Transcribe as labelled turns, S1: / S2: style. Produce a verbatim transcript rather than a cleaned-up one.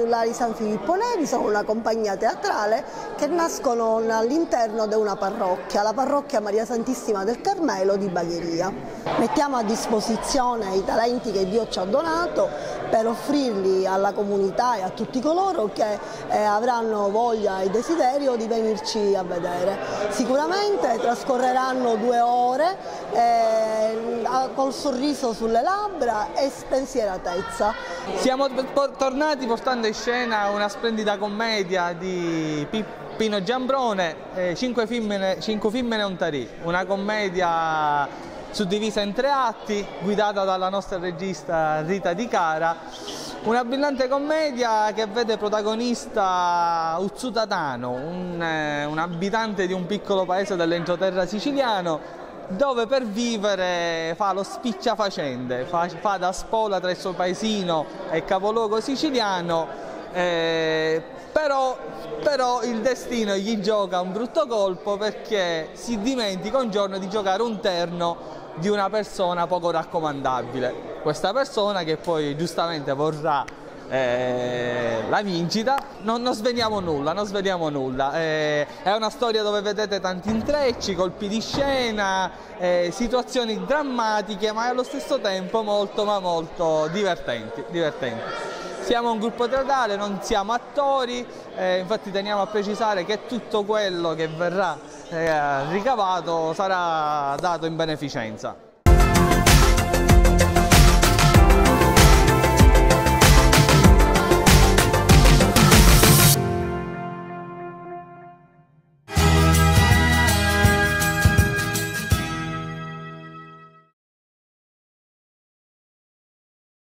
S1: Giullari San Filippo Neri sono una compagnia teatrale che nascono all'interno di una parrocchia, la parrocchia Maria Santissima del Carmelo di Bagheria. Mettiamo a disposizione i talenti che Dio ci ha donato per offrirli alla comunità e a tutti coloro che eh, avranno voglia e desiderio di venirci a vedere. Sicuramente trascorreranno due ore eh, col sorriso sulle labbra e spensieratezza.
S2: Siamo tornati portando in scena una splendida commedia di Pino Giambrone, eh, Cinque femmine, cinque femmine e un tarì, una commedia suddivisa in tre atti, guidata dalla nostra regista Rita Di Cara, una brillante commedia che vede protagonista Uzzuta Tano, un, eh, un abitante di un piccolo paese dell'entroterra siciliano, dove per vivere fa lo spicciafacende, fa, fa da spola tra il suo paesino e il capoluogo siciliano, eh, però, però il destino gli gioca un brutto colpo perché si dimentica un giorno di giocare un terno di una persona poco raccomandabile. Questa persona, che poi giustamente vorrà eh, la vincita, non, non sveliamo nulla, non sveliamo nulla. Eh, è una storia dove vedete tanti intrecci, colpi di scena, eh, situazioni drammatiche, ma allo stesso tempo molto ma molto divertenti. divertenti. Siamo un gruppo teatrale, non siamo attori, eh, infatti teniamo a precisare che tutto quello che verrà eh, ricavato sarà dato in beneficenza.